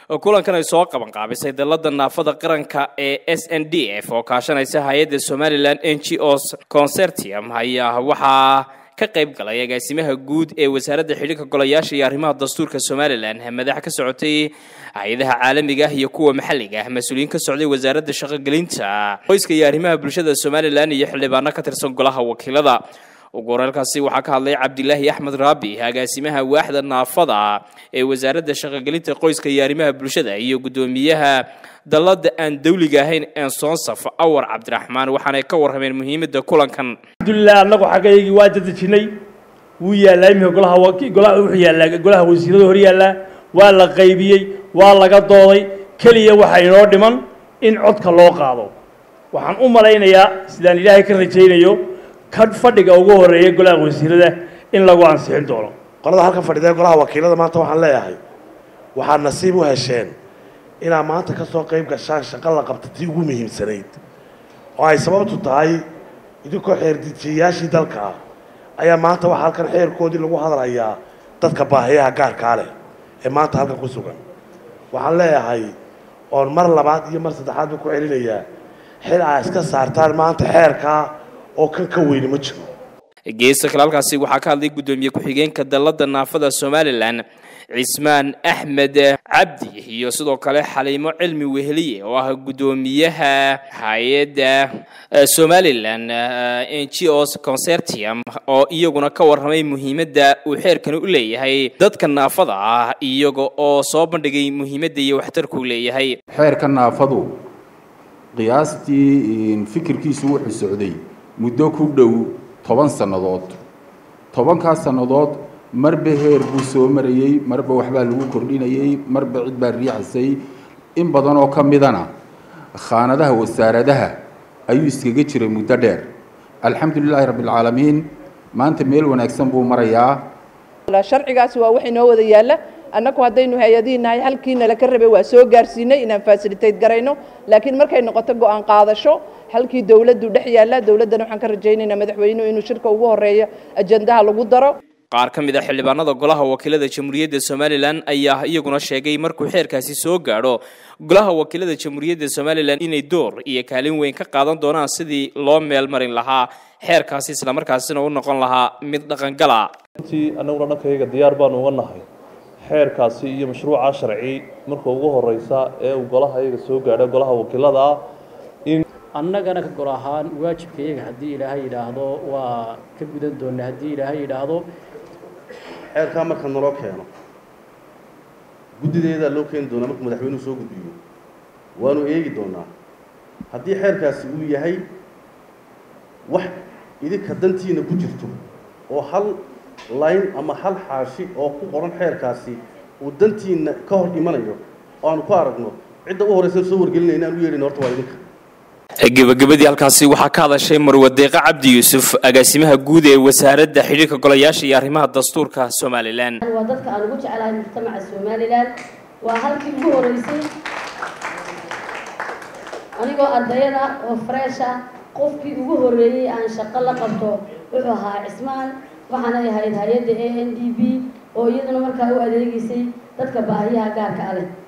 kulankan ay soo qaban qaabisay dalada naafada qaranka ee SNDF oo kaashanaysa hay'adda Somaliland NGOs Consortium ayaa waxa ka qayb galay agaasimaha guud ee wasaaradda xiriirka golayaasha iyo arrimaha dastuurka Somaliland madax ka socotay hay'adaha caalamiga iyo kuwa maxalliga ah mas'uuliyiin ka socday wasaaradda shaqo-gelinta qoyska iyo arrimaha bulshada Somaliland iyo xildhibaano ka tirsan golaha wakiilada وقرالكاسي وحكى الله عبد الله أحمد رابي هجاسمها واحدة نافضة وزارة الشغالين تقويس كيارمها بلشدة يقدميها ضلد أن دولة جاهين أن صنصف أور عبد الرحمن وحنا يكورها من مهمة ده كلن كان الحمد لله أنك حقيقي واجد شني ويا لامه قلها وكي قلها وحيا لا قلها وزيره هريا لا ولا غيبي ولا قضاضي كلية وحينور دمن إن عدك الله قاضو وحن علينا يا سيدان الله كرجينا يو كان فدق أو جوهر يقول له وزيره إن لقوا عن سحن دولار. قال هذا كفر ده قلها وكيله ما توحى لا يهاي. وحن نصيبه هالشين. إن ما أنت كسر قيم كشاش شغلة قبض تيجومهم سريد. وهاي سبب تطاي يدك حير ديتياشي دلكا. أي ما أنت وحال كان حير كودي اللي هو هذا رأيه تذكبها كار كاره. ما أنت هالك كوسوكا. وحن لا يهاي. والمرة بعد يوم مرة تحد بكوعين ليه. حير عسكر صارتان ما أنت حير كا. oo kan ka weyn ma jiro geeska kalaalkaasi waxa ka hadlay gudoomiye ku-xigeenka dalada naafada Somaliland Cismaan Axmed Cabdi iyo sidoo kale Xaliimo Cilmi Weheliye oo ah gudoomiyaha hay'adda Somaliland NGOs Consortium oo iyaguna ka warramay muhiimadda uu xeerkan u leeyahay dadka naafada ah iyaga oo soo bandhigay muhiimadda iyo waxtarka uu leeyahay xeerkan naafadu qiyaastii fikirkiisu wuxuu socday muddo ku dhow 10 sanadood 10 sanadood marba heer buu soo marayay marba waxba lagu kordhinayay marba cid baa riixisay in badan oo kamidana khaanadaha wasaaradaha ayuu iskaga jiray muddo dheer alxamdulilaahi rabbil caalamiin maanta meel wanaagsan buu marayaa la sharcigaas waa wixii noo wada yaala annagu hadaynu hay'adiinahay halkiina la ka rabay waa soo gaarsiinay inaan facilitate garayno laakiin markay noqoto go'aan qaadasho halkii dawladdu dhex yaala dawladana waxaan ka rajaynaynaa madaxweynuhu inuu shirka ugu horeeyo ajandaha lagu daro qaar ka mid ah xildhibaanada golaha wakiilada jamhuuriyadda Somaliland ayaa iyaguna sheegay markuu xeerkaasi soo gaaro golaha wakiilada jamhuuriyadda Somaliland inay door iyo kaalin weyn ka qaadan doonaan sidii loo meel marin lahaa xeerkaasi isla markaasina uu noqon lahaa mid dhaqan gala intii anaguna dhankayga diyaar baan uga nahay xeerkaasi iyo mashruuca sharci marka ugu horeysa ee uu golaha iyaga soo gaaro golaha wakiilada in annagana ka gol ahaan waajibkayga haddii ilaahay yidhaahdo waa ka gudan doonaa haddii ilaahay yidhaahdo xeerkaa marka naloo keeno guddideeda loo keeni doonaa marka madaxweynuhu soo gudbiyo waanu eegi doonaa haddii xeerkaasi uu yahay wax idinka dantiina ku jirto oo hal line ama hal xaashi oo ku qoran xeerkaasi uu dantiina ka hor imanayo oo aanu ku aragno cidda u horeysa soo wargelinayna aan u yeedhin horta waa idinka gabagabadii halkaasi waxa ka hadashay Marwadeeqa Cabdi Yuusuf agaasimaha guud ee wasaaradda xiriirka golayaasha iyo arrimaha dastuurka Somaliland waa dadka aan ugu jecelahay mujtamaca Somaliland waa halkii ugu horeysay anigoo ardayda oo fresh ah qofkii ugu horeeyay aan shaqo la qabto wuxuu ahaa Cismaan waxaana ahayd hay'adda ANDB oo iyaduna markaa u adeegaysay dadka baahiyaha gaarka ah leh